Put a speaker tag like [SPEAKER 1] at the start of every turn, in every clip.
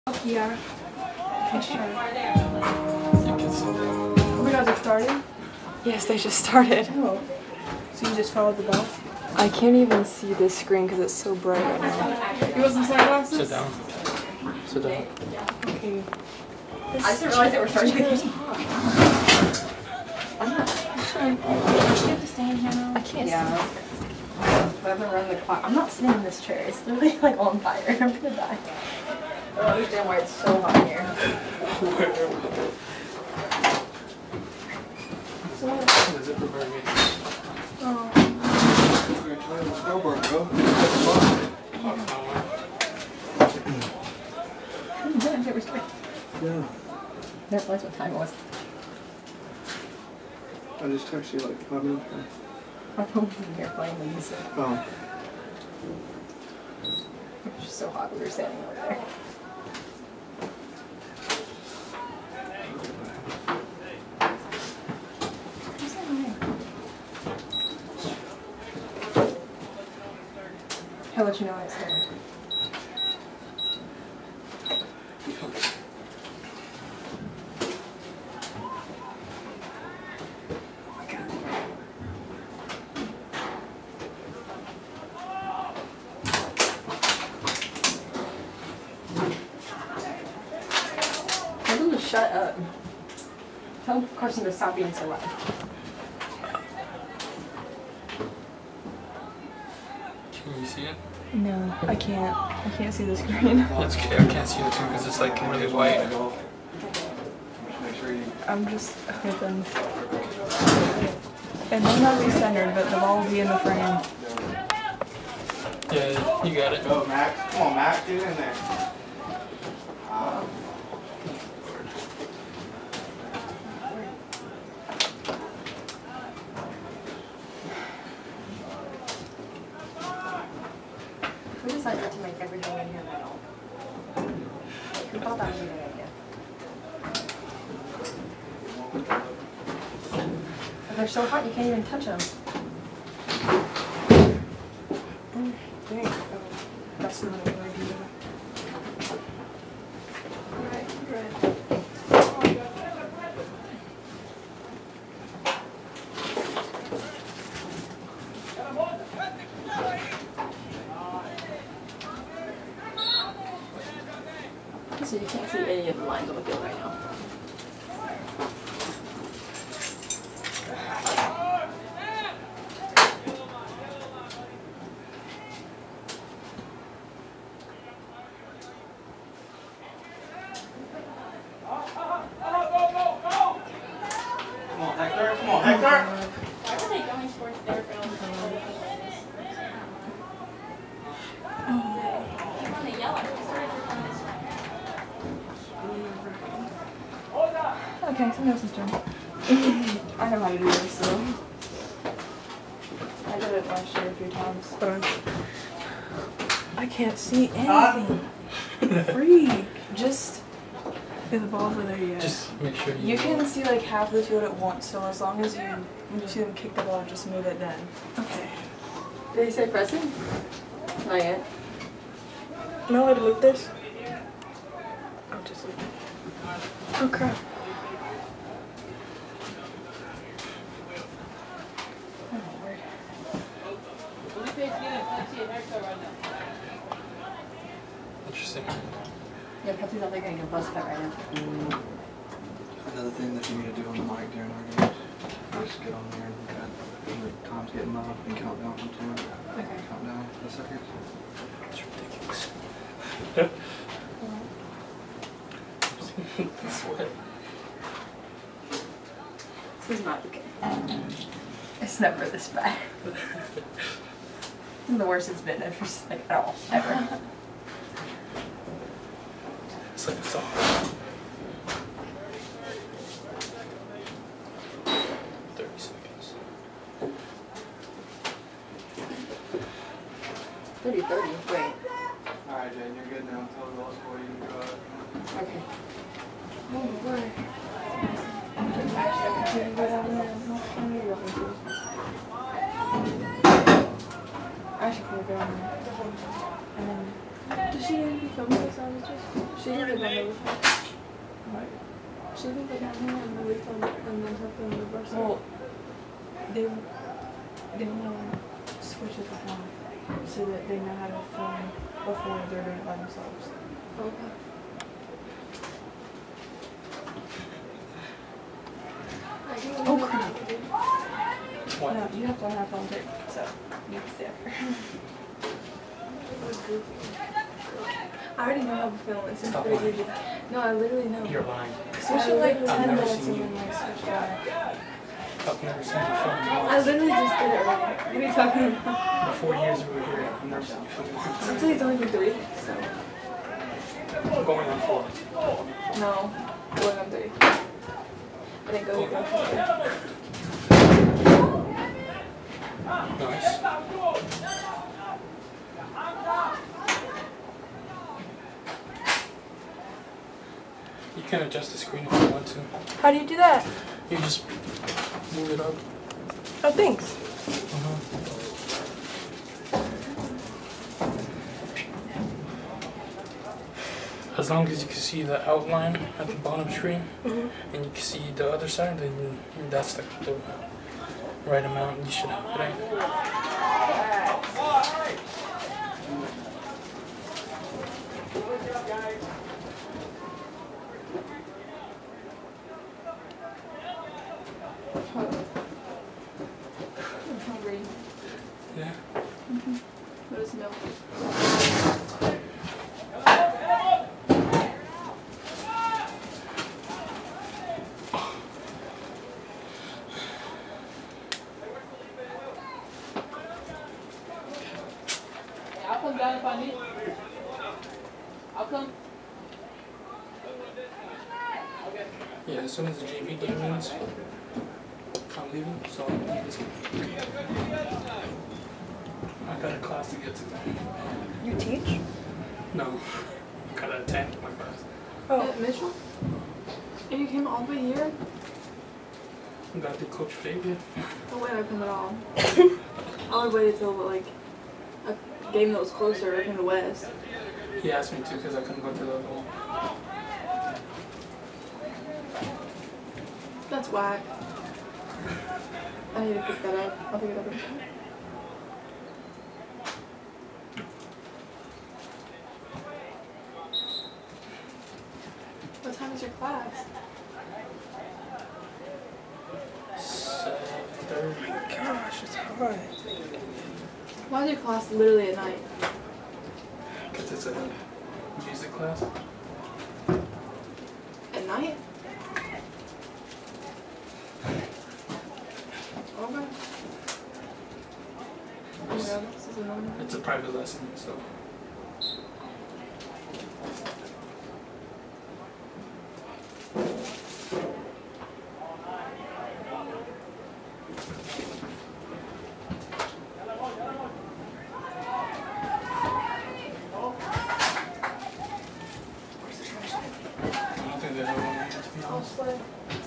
[SPEAKER 1] Yeah. Okay, sure.
[SPEAKER 2] Oh my god, they started?
[SPEAKER 1] Yes, they just started.
[SPEAKER 2] Oh. So you just followed the bell?
[SPEAKER 1] I can't even see this screen because it's so bright right now.
[SPEAKER 2] You want some sunglasses?
[SPEAKER 3] Sit down. Sit down.
[SPEAKER 2] Okay.
[SPEAKER 4] I just didn't realize they were starting to get hot. I'm not.
[SPEAKER 1] You have to stay in here now? I can't see.
[SPEAKER 4] But I've been running the clock. I'm not sitting in this chair. It's literally like on fire. I'm gonna die. I don't understand why it's so hot here.
[SPEAKER 3] Is it prepared me?
[SPEAKER 2] Oh.
[SPEAKER 3] Let's go, bro.
[SPEAKER 4] Yeah. Never realized what time it was.
[SPEAKER 3] I just texted you like 5 minutes ago.
[SPEAKER 4] My phone was in here playing when you said.
[SPEAKER 3] Oh.
[SPEAKER 4] It was just so hot we were standing over there. I'll let you know when it's done. Tell them to shut up. Tell Carson to stop being so loud.
[SPEAKER 3] Can you see it?
[SPEAKER 1] No, I can't. I can't see the screen.
[SPEAKER 3] That's okay. I can't see it too because it's like really white.
[SPEAKER 1] I'm just hoping. It might not be centered, but the ball will be in the frame.
[SPEAKER 3] Yeah, you got it.
[SPEAKER 5] Go, Max. Come on, Max. Get in there.
[SPEAKER 4] Who decided to make everything in here metal? Who thought that was a good idea? But they're so hot you can't even touch them.
[SPEAKER 2] Dang. Oh, that's not a good idea.
[SPEAKER 1] Right.
[SPEAKER 4] So you can't see any of the lines on the field right now.
[SPEAKER 5] Come on, Hector. Come on, Hector.
[SPEAKER 6] Why are they going towards their film? You want to yell at me? Sorry for coming this way.
[SPEAKER 1] Okay, somebody else's turn. I know how to do this, so. I did it last year a few times.
[SPEAKER 2] I can't see anything. Freak.
[SPEAKER 1] Just,
[SPEAKER 2] Yeah, the ball's over there yet.
[SPEAKER 3] Just make sure
[SPEAKER 1] you can see like half the field at once, so as long as you, when you see them kick the ball, just move it then.
[SPEAKER 2] Okay.
[SPEAKER 4] Did he say pressing? Not yet.
[SPEAKER 2] Am I allowed to move this? I'll just leave it. Oh crap.
[SPEAKER 3] Interesting.
[SPEAKER 4] Yeah, Pepsi's out there getting a buzz cut right now.
[SPEAKER 5] Another thing that you need to do on the mic during our games. Just get on there and look at the times getting up and count down from 10.
[SPEAKER 4] Okay.
[SPEAKER 5] Count down the seconds.
[SPEAKER 3] It's ridiculous. Sweat.
[SPEAKER 4] This is not okay. It's never this bad. This is the worst it's been ever, like, at all, ever.
[SPEAKER 3] It's like a song. 30 seconds.
[SPEAKER 4] 30, 30, wait.
[SPEAKER 5] Alright, Jen, you're good now. Tell the goal score you can go out.
[SPEAKER 4] Okay.
[SPEAKER 1] Oh, boy. I should put it on there. And then, does she even film this? She didn't
[SPEAKER 2] it on the roof.
[SPEAKER 1] What?
[SPEAKER 2] She can put it down here on the roof and then have it on the brush.
[SPEAKER 1] Well, they want to switch it to one so that they know how to film before they're doing it by themselves.
[SPEAKER 2] Okay.
[SPEAKER 1] Oh crap!
[SPEAKER 3] What?
[SPEAKER 1] No, you have to have phone tape, so you have to stay up here.
[SPEAKER 2] I already know how to film. It's just
[SPEAKER 3] Stop
[SPEAKER 2] pretty
[SPEAKER 3] lying.
[SPEAKER 2] easy. No, I literally know.
[SPEAKER 3] You're lying.
[SPEAKER 1] Switch it like
[SPEAKER 3] I've
[SPEAKER 1] 10
[SPEAKER 3] never
[SPEAKER 1] minutes
[SPEAKER 3] seen
[SPEAKER 1] and
[SPEAKER 3] you.
[SPEAKER 1] then like switch back.
[SPEAKER 3] I've never seen you film
[SPEAKER 2] I
[SPEAKER 3] once.
[SPEAKER 2] literally just did it earlier. What are you talking about?
[SPEAKER 3] For 4 years we were here. I've never seen you film once.
[SPEAKER 2] Actually, it's only been 3, so.
[SPEAKER 3] Going on 4.
[SPEAKER 2] No, going on 3. I didn't go here for 3.
[SPEAKER 3] Nice. You can adjust the screen if you want to.
[SPEAKER 2] How do you do that?
[SPEAKER 3] You just move it up.
[SPEAKER 2] Oh, thanks.
[SPEAKER 3] As long as you can see the outline at the bottom screen, and you can see the other side, then that's the right amount. You should have it right.
[SPEAKER 2] I'm hungry.
[SPEAKER 3] Yeah.
[SPEAKER 2] What is milk?
[SPEAKER 6] I'll come down if I need. I'll come.
[SPEAKER 3] Yeah, as soon as the JV game ends, I'm leaving, so I got a class to get to.
[SPEAKER 2] You teach?
[SPEAKER 3] No, I gotta attend my class.
[SPEAKER 2] Oh. At Mitchell? And you came all the way here?
[SPEAKER 3] I gotta do Coach Davie.
[SPEAKER 2] No way I come at all. I would wait until like a game that was closer. I came to West.
[SPEAKER 3] He asked me to because I couldn't go to the other one.
[SPEAKER 2] That's whack. I need to pick that up. I'll pick it up in a minute. What time is your class?
[SPEAKER 3] 7:30.
[SPEAKER 2] Gosh, it's hot. Why is your class literally at night?
[SPEAKER 3] Because it's a music class.
[SPEAKER 2] At night? Okay. Oh my god, this is annoying.
[SPEAKER 3] It's a private lesson, so. I don't think they have one, to be
[SPEAKER 2] I'll
[SPEAKER 3] honest.
[SPEAKER 2] slip.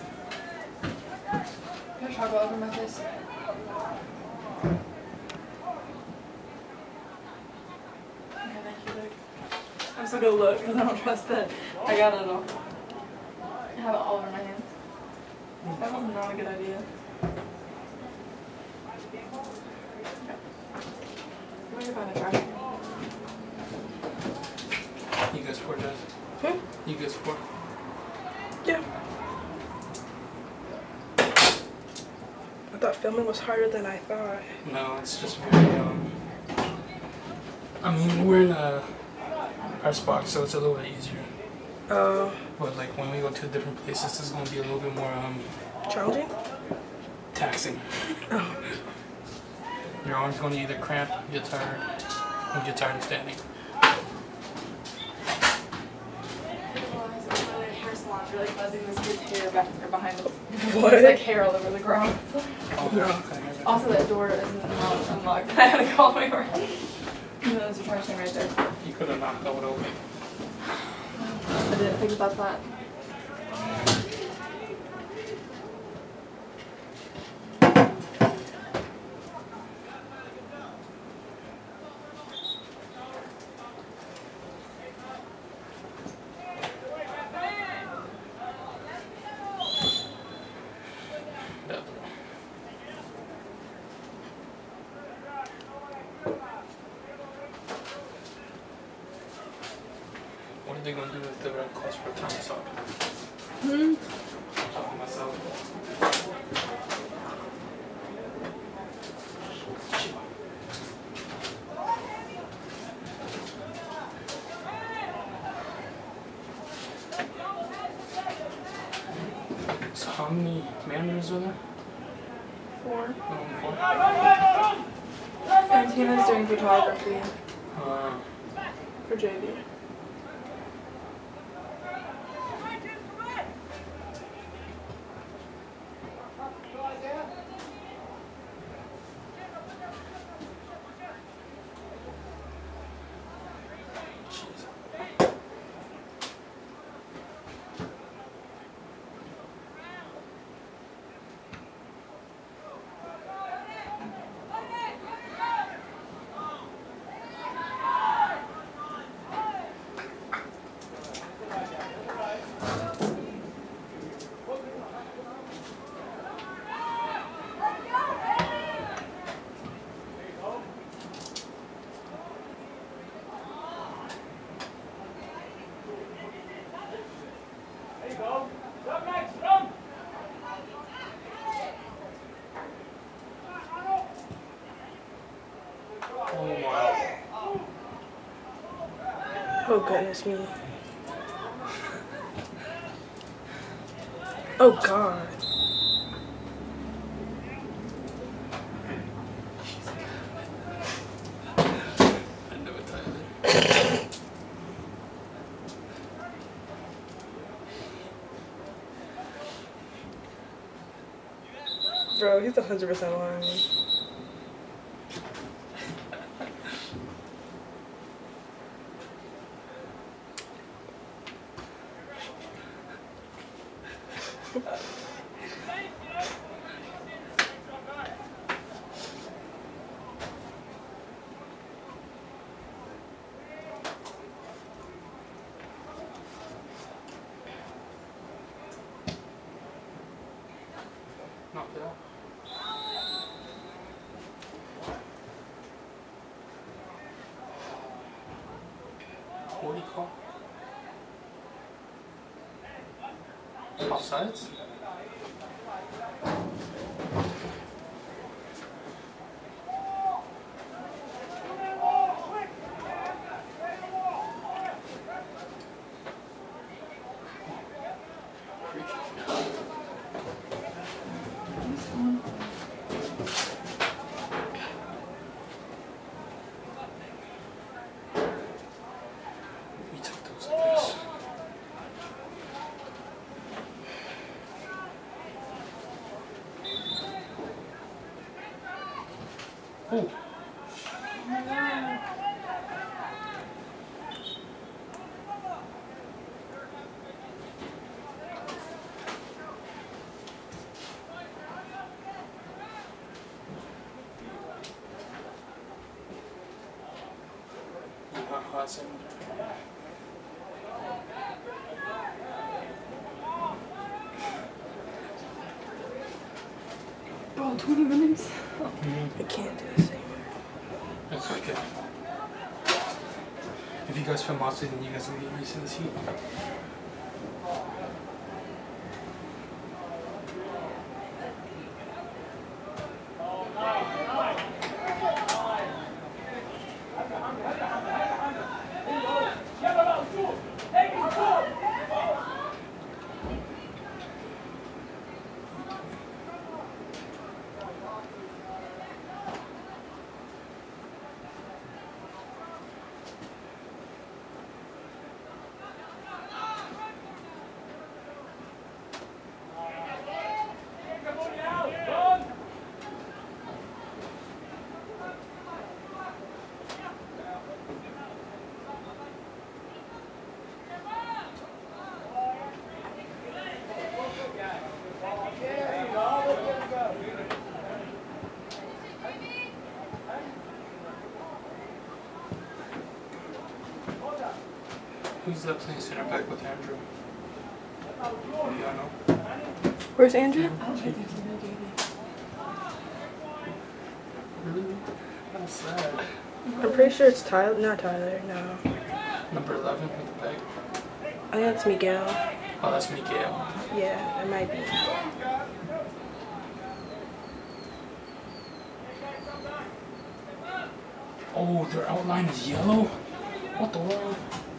[SPEAKER 2] Can I chocolate over my face? Okay, thank you, Luke. I'm still gonna look because I don't trust that I got it all. I have it all over my hands. That was not a good idea. I'm gonna find a trash can.
[SPEAKER 3] You guys for Jazz?
[SPEAKER 2] Hmm?
[SPEAKER 3] You guys for?
[SPEAKER 2] Yeah. I thought filming was harder than I thought.
[SPEAKER 3] No, it's just very, I mean, we're in our spot, so it's a little bit easier. But like when we go to different places, it's gonna be a little bit more
[SPEAKER 2] Challenging?
[SPEAKER 3] taxing. Your arm's gonna either cramp, get tired, or get tired of standing.
[SPEAKER 2] Hair salons are like buzzing this kid's hair back or behind us.
[SPEAKER 1] What?
[SPEAKER 2] There's like hair all over the ground.
[SPEAKER 3] Oh, no. Okay.
[SPEAKER 2] Also, that door isn't unlocked. I had to call my friend. No, there's a trash can right there.
[SPEAKER 3] You could have knocked that one over.
[SPEAKER 2] I didn't think about that.
[SPEAKER 3] With the red calls for time stop.
[SPEAKER 2] Hmm.
[SPEAKER 3] Talking myself. So how many managers are there?
[SPEAKER 2] 4.
[SPEAKER 3] Only 4?
[SPEAKER 2] And Tina's doing photography for JV.
[SPEAKER 1] Oh goodness me. Oh god.
[SPEAKER 3] I know it, Tyler.
[SPEAKER 1] Bro, he's 100% lying.
[SPEAKER 3] Not bad. What do you call? Offsides? We took those, I guess. Oh.
[SPEAKER 2] Bro, 20 minutes?
[SPEAKER 1] I can't do this anymore.
[SPEAKER 3] That's okay. If you guys film Monster, then you guys will get used to this heat. Who's that playing center back with Andrew? You don't know?
[SPEAKER 1] Where's Andrew?
[SPEAKER 2] I don't think there's no Davie.
[SPEAKER 3] Really? That's sad.
[SPEAKER 1] I'm pretty sure it's Tyler. Not Tyler, no.
[SPEAKER 3] Number 11 with the bag.
[SPEAKER 7] think that's Miguel.
[SPEAKER 3] Oh, that's Miguel.
[SPEAKER 7] Yeah, it might be.
[SPEAKER 3] Oh, their outline is yellow? What the world?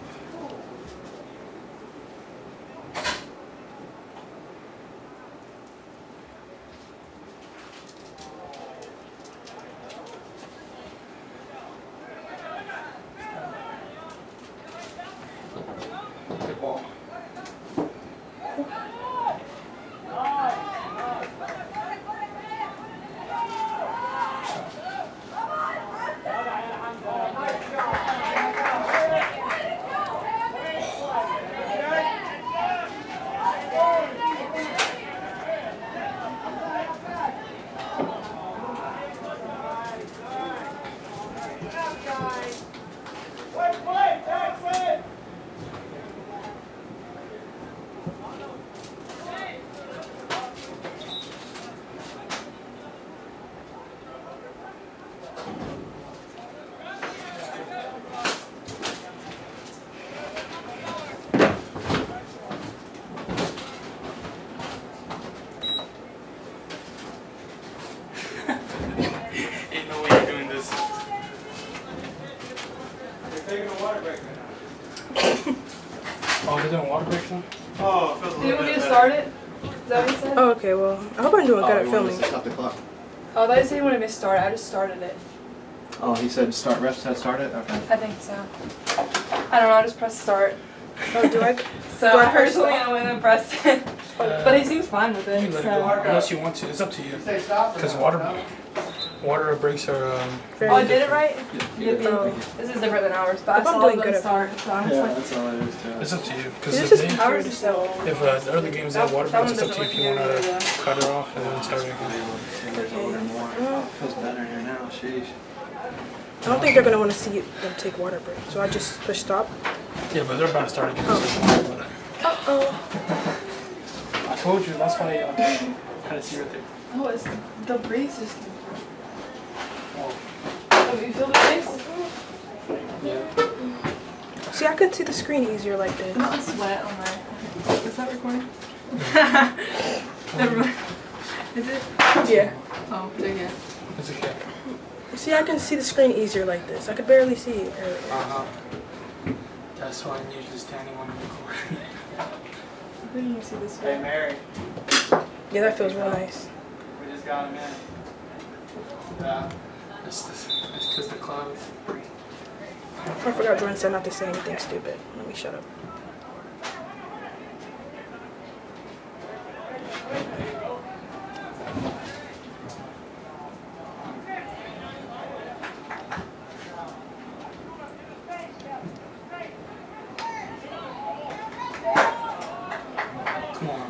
[SPEAKER 3] Good ball. Ain't no way you're doing this.
[SPEAKER 5] They're taking a water break right now.
[SPEAKER 3] Oh, they're doing water breaks now?
[SPEAKER 5] Oh, it feels a
[SPEAKER 2] Do you
[SPEAKER 5] little
[SPEAKER 2] want me
[SPEAKER 5] bit
[SPEAKER 2] to
[SPEAKER 5] better.
[SPEAKER 2] start it? Is that what you said?
[SPEAKER 7] Oh, okay, well, I hope I'm doing good at
[SPEAKER 5] you wanted
[SPEAKER 7] filming.
[SPEAKER 5] to stop the clock.
[SPEAKER 2] Oh, I thought you said you wanted me to start it. I just started it.
[SPEAKER 5] Oh, he said start. Ref said start it. Okay.
[SPEAKER 2] I think so. I don't know. I just pressed start.
[SPEAKER 7] Oh, do I?
[SPEAKER 2] So
[SPEAKER 7] Do I
[SPEAKER 2] I heard
[SPEAKER 7] press
[SPEAKER 2] something
[SPEAKER 7] start?
[SPEAKER 2] and I went and pressed it. But he seems fine with
[SPEAKER 3] You
[SPEAKER 2] it.
[SPEAKER 3] can let it
[SPEAKER 2] So.
[SPEAKER 3] go, unless you want to. It's up to you.
[SPEAKER 5] Say stop.
[SPEAKER 3] Because water breaks are
[SPEAKER 7] Very
[SPEAKER 2] Oh, I did it right?
[SPEAKER 5] Yeah.
[SPEAKER 7] Oh.
[SPEAKER 2] This is different than ours, but I
[SPEAKER 7] Hope I'm
[SPEAKER 2] saw
[SPEAKER 7] doing
[SPEAKER 2] them
[SPEAKER 7] good at
[SPEAKER 2] start. So I'm just
[SPEAKER 5] Yeah,
[SPEAKER 2] like,
[SPEAKER 5] that's all it is too.
[SPEAKER 3] It's up to you. Because
[SPEAKER 7] This
[SPEAKER 3] if,
[SPEAKER 7] is-
[SPEAKER 2] ours is so.
[SPEAKER 3] if the early games have water
[SPEAKER 2] That
[SPEAKER 3] breaks,
[SPEAKER 2] one
[SPEAKER 3] it's up to you
[SPEAKER 2] doesn't
[SPEAKER 3] if you
[SPEAKER 2] look
[SPEAKER 3] want
[SPEAKER 2] good,
[SPEAKER 3] to cut it off and then start it again.
[SPEAKER 5] Fingers older and more. Feels better here now. Sheesh.
[SPEAKER 7] I don't think they're gonna want to see them take water break, so I just push stop.
[SPEAKER 3] Yeah, but they're about to start again.
[SPEAKER 7] Oh.
[SPEAKER 3] I told you, that's why I had to see right there.
[SPEAKER 2] Oh, it's the breeze just.
[SPEAKER 3] Oh,
[SPEAKER 2] Oh, you feel the breeze?
[SPEAKER 3] yeah.
[SPEAKER 7] See, I could see the screen easier like this.
[SPEAKER 2] I'm not sweat on my. Is that recording? Never mind. Is it?
[SPEAKER 7] Yeah.
[SPEAKER 2] Oh, dang it.
[SPEAKER 3] It's okay.
[SPEAKER 7] See, I can see the screen easier like this. I could barely see it earlier.
[SPEAKER 3] That's why I'm usually standing on the record.
[SPEAKER 2] I couldn't even see this
[SPEAKER 5] Hey
[SPEAKER 2] way.
[SPEAKER 5] Mary,
[SPEAKER 7] Yeah, that feels real nice.
[SPEAKER 5] we just got him in. Yeah.
[SPEAKER 3] It's because the clouds.
[SPEAKER 7] I forgot Jordan said not to say anything stupid. Let me shut up.
[SPEAKER 3] Come on.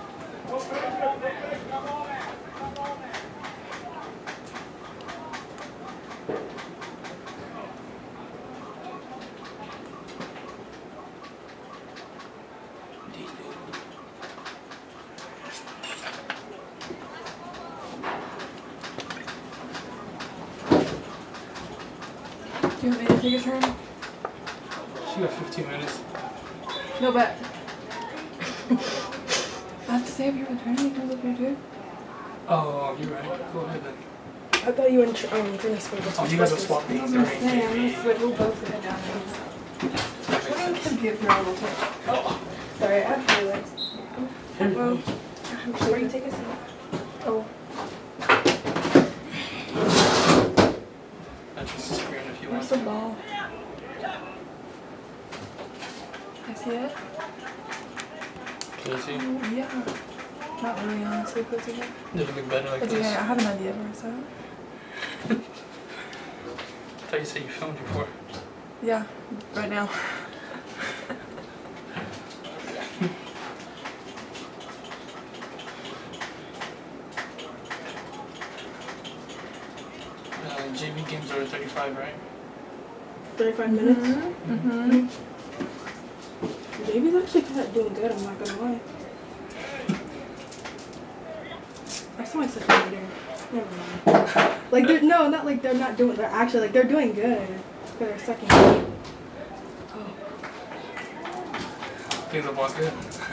[SPEAKER 2] Do you want me to take a turn?
[SPEAKER 3] She got 15 minutes.
[SPEAKER 2] No, but. I have to stay up here with Trinity. Can I live here too?
[SPEAKER 3] Oh, you're right. Go ahead then.
[SPEAKER 7] I thought you and Jordan spoke about
[SPEAKER 3] Oh, you guys will swap me.
[SPEAKER 2] I was gonna say, I'm gonna switch. We'll both go down there. We're gonna give her a little touch.
[SPEAKER 3] Oh,
[SPEAKER 2] Sorry, I have to legs.
[SPEAKER 7] Well,
[SPEAKER 2] Where you take a seat?
[SPEAKER 7] oh,
[SPEAKER 3] that's just a screen if you
[SPEAKER 2] Where's
[SPEAKER 3] want.
[SPEAKER 2] the ball? I see it?
[SPEAKER 3] Can you see?
[SPEAKER 2] Yeah. Not really, honestly, but it's okay.
[SPEAKER 3] Does it look better like
[SPEAKER 2] It's
[SPEAKER 3] this?
[SPEAKER 2] okay, I have an idea for it, so.
[SPEAKER 3] I thought you said you filmed before.
[SPEAKER 2] Yeah, right now.
[SPEAKER 3] JV games are 35, right?
[SPEAKER 7] 35 minutes.
[SPEAKER 2] Mm-hmm.
[SPEAKER 7] Davie's actually kind of doing good, I'm not gonna lie. I saw my second meter. Never mind. Like, they're, no, not like they're not doing, they're actually, like, they're doing good for their second game.
[SPEAKER 3] Think the ball's good?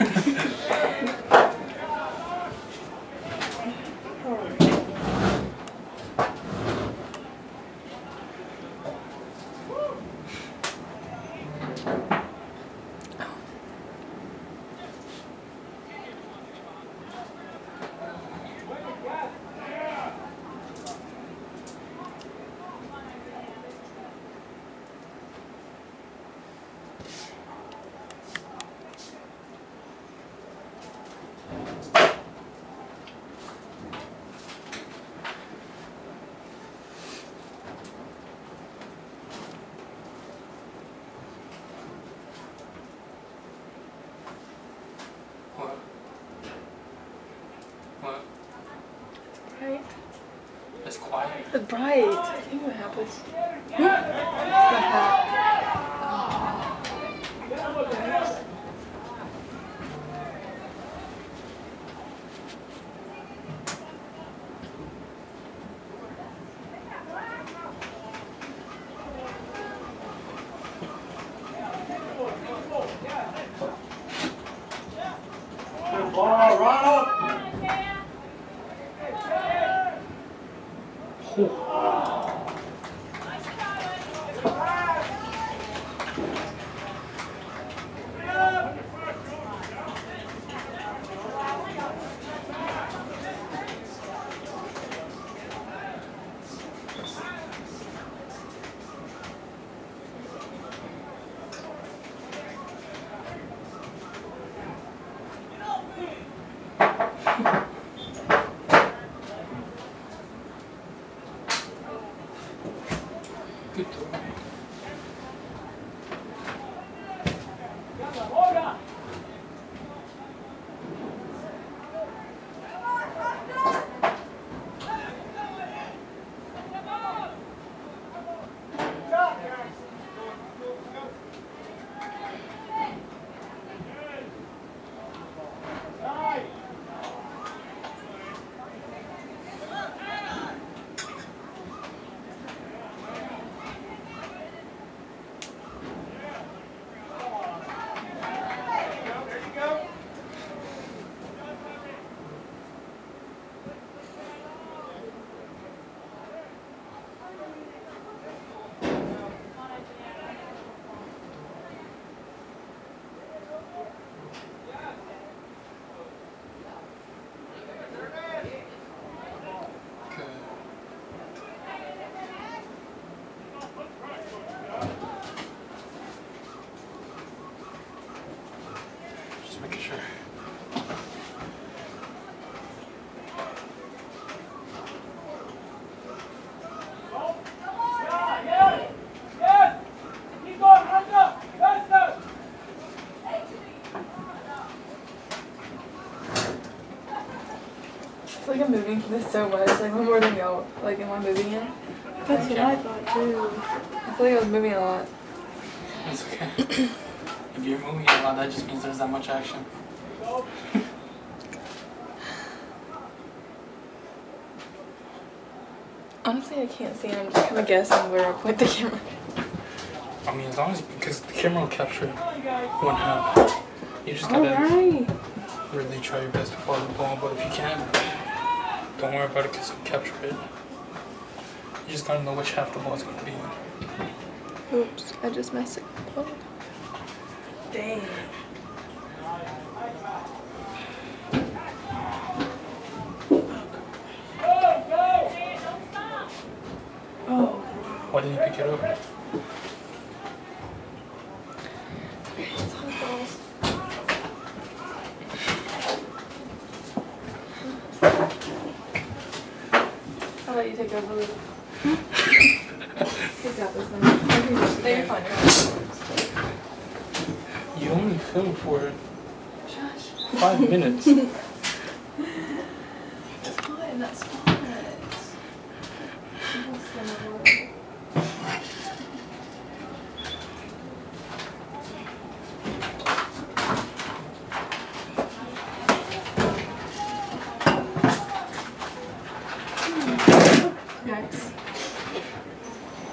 [SPEAKER 3] What? What?
[SPEAKER 2] Right?
[SPEAKER 3] It's quiet.
[SPEAKER 2] It's bright. I think what happens. My hat.
[SPEAKER 5] Ball, Ronald!
[SPEAKER 3] Good throw. Just making sure.
[SPEAKER 2] I feel like I'm moving this so much. Like one more than y'all. Like, am I moving it?
[SPEAKER 7] That's what I thought too.
[SPEAKER 2] I feel like I was moving a lot.
[SPEAKER 3] It's okay. If you're moving a lot, that just means there's that much action.
[SPEAKER 2] Honestly, I can't see it. I'm just kind of guessing where I'll point the camera.
[SPEAKER 3] I mean, as long as, because the camera will capture 1/2. You just gotta
[SPEAKER 7] Alright.
[SPEAKER 3] really try your best to follow the ball, but if you can't, don't worry about it because it'll capture it. You just gotta know which half the ball's gonna be in.
[SPEAKER 2] Oops, I just messed it up.
[SPEAKER 7] Dang. Oh.
[SPEAKER 3] Why didn't you pick it up?
[SPEAKER 2] It's all balls. I'll let you take over. Take out this one. No, you're fine.
[SPEAKER 3] You only filmed for
[SPEAKER 2] Shush.
[SPEAKER 3] 5 minutes.
[SPEAKER 2] It's fine, that's fine. It's gonna work. Yikes.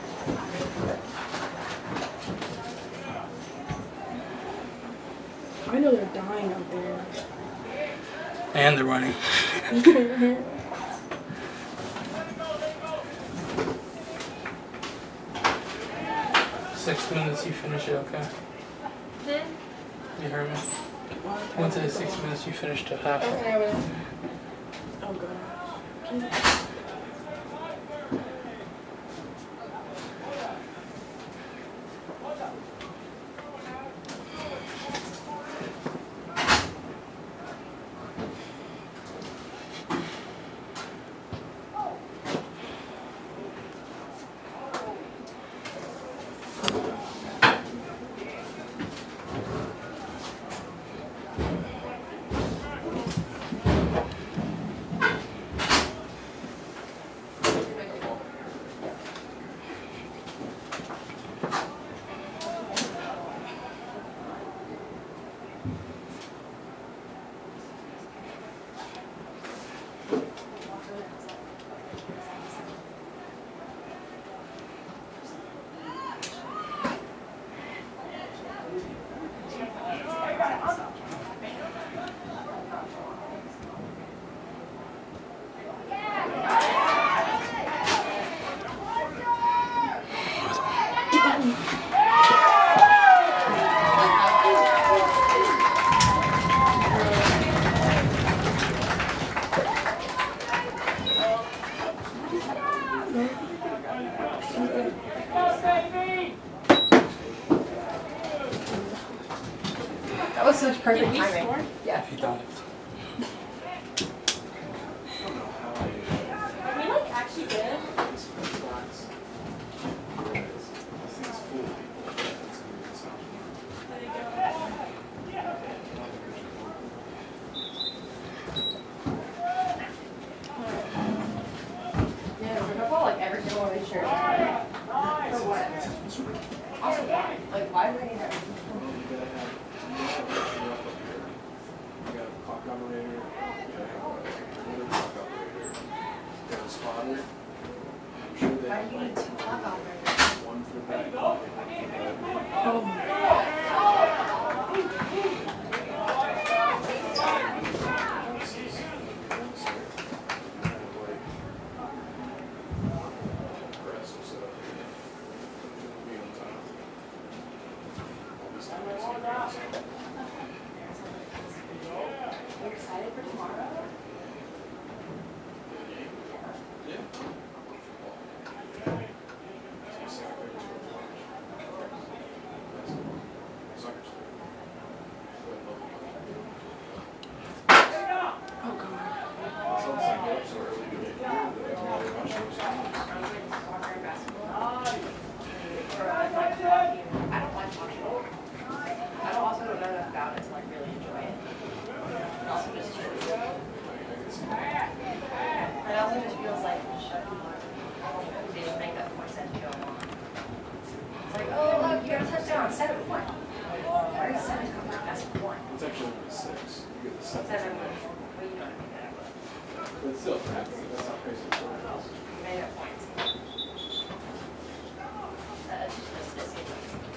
[SPEAKER 7] I I know they're dying out there.
[SPEAKER 3] And they're running. 6 minutes, you finish it, okay? You heard me? Once it is 6 minutes, you finish to half.
[SPEAKER 2] Okay, I will.
[SPEAKER 7] Oh god.
[SPEAKER 4] That was such perfect timing. Yeah.
[SPEAKER 3] He dived.
[SPEAKER 2] We like actually did.
[SPEAKER 4] Yeah, football, like every single one of these shirts. For what? Also, why? Like, why do we need that?
[SPEAKER 5] You got a clock operator, you got another clock operator, you got a spotter. I'm sure they
[SPEAKER 4] Why
[SPEAKER 5] have
[SPEAKER 4] do you need
[SPEAKER 5] like
[SPEAKER 4] two clock operators?
[SPEAKER 5] one for that.
[SPEAKER 7] Oh.
[SPEAKER 4] You're excited for tomorrow? I don't like watching it. I don't also don't know enough about it to like really enjoy it. And also just it also just feels like the show didn't make that point sense to go on. It's like, oh look, you got a touchdown, 7 points. Where is 7 coming from? That's 1.
[SPEAKER 5] It's actually only 6. You get the 7.
[SPEAKER 4] 7 points. Well, you know what I mean.
[SPEAKER 5] But still, that's not crazy.
[SPEAKER 4] You made it points. Just this game.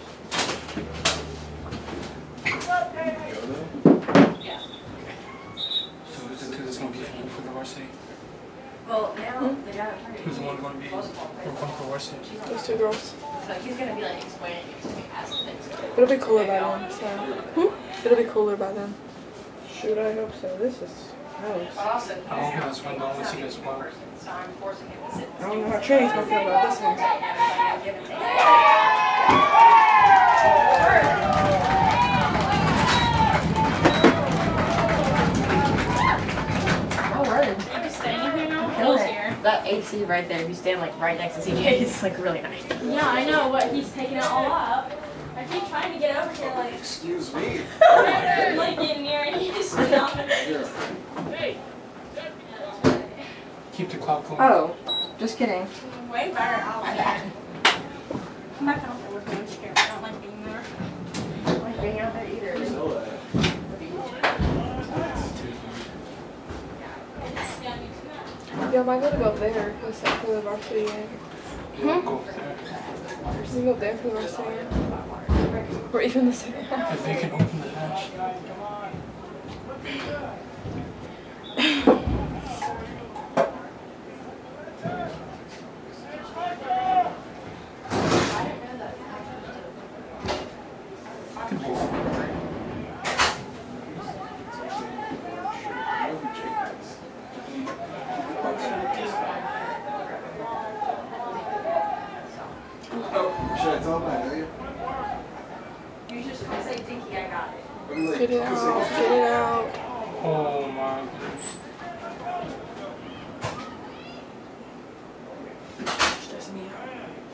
[SPEAKER 4] Yeah.
[SPEAKER 3] So is this going to be fun for the varsity?
[SPEAKER 4] Well, now they got a
[SPEAKER 3] Who's the one going to be going for varsity?
[SPEAKER 7] Those two girls.
[SPEAKER 4] So he's gonna be like explaining it to me as things go.
[SPEAKER 7] It'll be cooler by then, so. It'll be cooler by then. Shoot, I hope so. This is
[SPEAKER 4] But
[SPEAKER 7] gross.
[SPEAKER 4] also,
[SPEAKER 3] I'll open this window and see this one.
[SPEAKER 4] so I'm forcing him to sit.
[SPEAKER 7] I don't know how Trini's gonna feel about this one.
[SPEAKER 4] Give and take. Oh, running.
[SPEAKER 2] Are you staying here now?
[SPEAKER 4] Killing
[SPEAKER 2] Phil's
[SPEAKER 4] it.
[SPEAKER 2] here.
[SPEAKER 4] That AC right there, if you stand like right next to CJ, is like really nice.
[SPEAKER 2] Yeah, I know, but he's taking it all up. I keep trying to get over here, like,
[SPEAKER 5] Excuse me.
[SPEAKER 2] like getting near and he's not. Hey.
[SPEAKER 3] Keep the clock going.
[SPEAKER 4] Oh, just kidding.
[SPEAKER 2] Way better out there. I'm not comfortable with being scared. I don't like being there.
[SPEAKER 4] I don't like being out there either.
[SPEAKER 7] Yeah, I might gotta go there for the varsity game.
[SPEAKER 3] Go there.
[SPEAKER 7] We can go there for the varsity game. Or even the second half.
[SPEAKER 3] If they can open the half. much.
[SPEAKER 5] Should I tell him I know you?
[SPEAKER 4] You just say, Dinky, I got it.
[SPEAKER 5] I'm like,
[SPEAKER 7] Get it out. Get it out.
[SPEAKER 3] Oh my goodness.
[SPEAKER 7] Stress me out.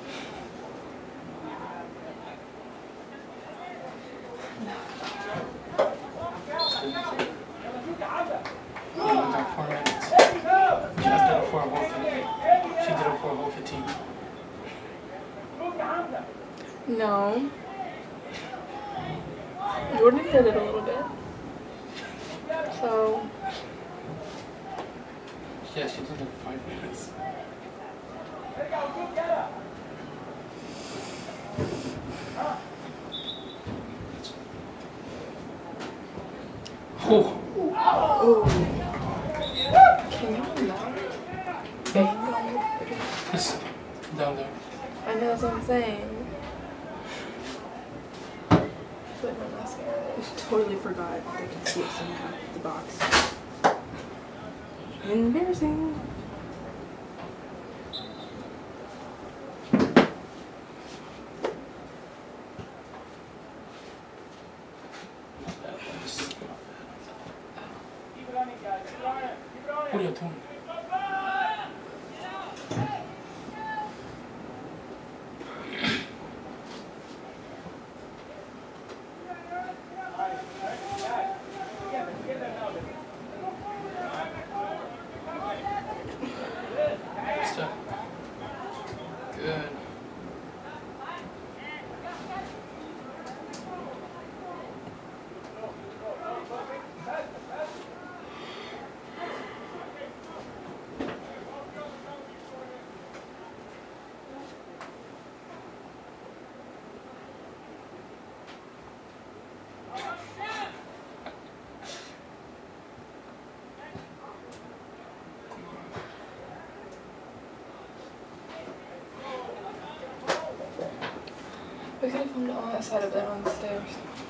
[SPEAKER 3] Only got 4 minutes. She just did it for a whole 15. She did it for a whole 15.
[SPEAKER 2] No. Jordan did it a little bit. So,
[SPEAKER 3] Yeah, she did like 5 minutes. Oh,
[SPEAKER 2] can you not bang on the
[SPEAKER 3] it's down there.
[SPEAKER 2] I know that's what I'm saying. But no mascara.
[SPEAKER 7] I totally forgot they could see it somehow. The box. Embarrassing.
[SPEAKER 3] Not bad, that's not bad. What are you doing? Step. Good.
[SPEAKER 2] We could have filmed it on that side of there on the stairs.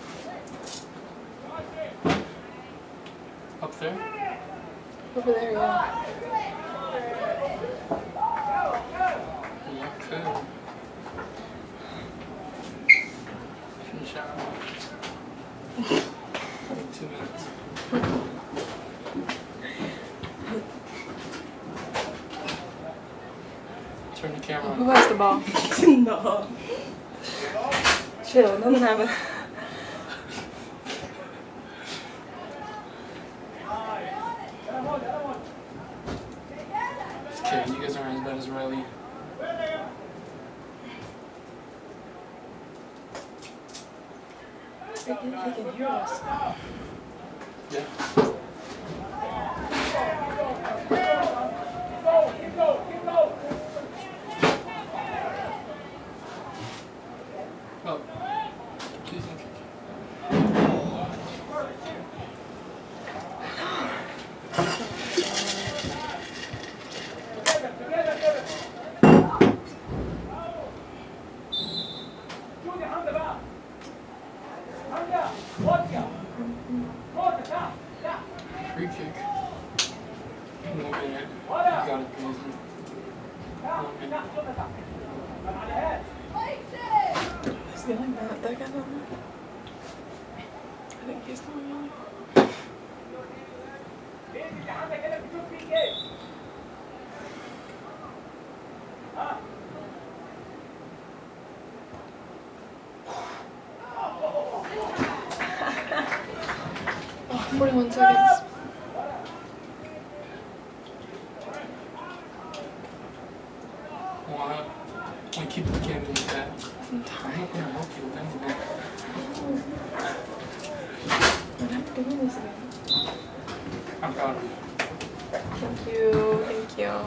[SPEAKER 3] Up there?
[SPEAKER 2] Over there, yeah.
[SPEAKER 3] Yeah, cool. Finish out. 2 minutes. Turn the camera
[SPEAKER 2] Who
[SPEAKER 3] on.
[SPEAKER 2] has the ball?
[SPEAKER 7] No.
[SPEAKER 2] Chill, nothing happened.
[SPEAKER 3] Okay, you guys aren't as bad as Riley.
[SPEAKER 2] He can hear us.
[SPEAKER 3] Yeah. Oh. Please don't kick. Free kick. 1 minute. You got it, please. 1 minute.
[SPEAKER 2] He's yelling that guy down there. I think he's the one yelling. Oh, 41 seconds.
[SPEAKER 3] Why? We keep looking at me like that.
[SPEAKER 2] I'm
[SPEAKER 3] I'm
[SPEAKER 2] tired.
[SPEAKER 3] not gonna help you with anything.
[SPEAKER 2] I'm not doing this again.
[SPEAKER 3] I'm proud of you.
[SPEAKER 2] Thank you. Thank you.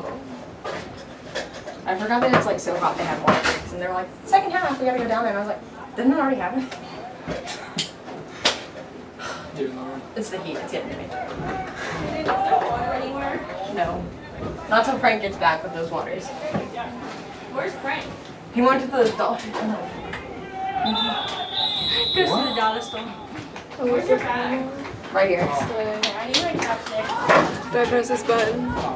[SPEAKER 4] I forgot that it's like so hot they had water breaks, and they're like, second half, we gotta go down there. And I was like, didn't it already happen?
[SPEAKER 3] Dear Lord.
[SPEAKER 2] It's the heat. It's getting to me.
[SPEAKER 4] Did they put water anywhere?
[SPEAKER 2] No. Not till Frank gets back with those waters.
[SPEAKER 4] Where's Frank?
[SPEAKER 2] He went to the dollar.
[SPEAKER 4] Goes to the dollar store.
[SPEAKER 7] Oh, where's your bag?
[SPEAKER 2] Right here.
[SPEAKER 4] I need my chopstick.
[SPEAKER 7] Do I press this button?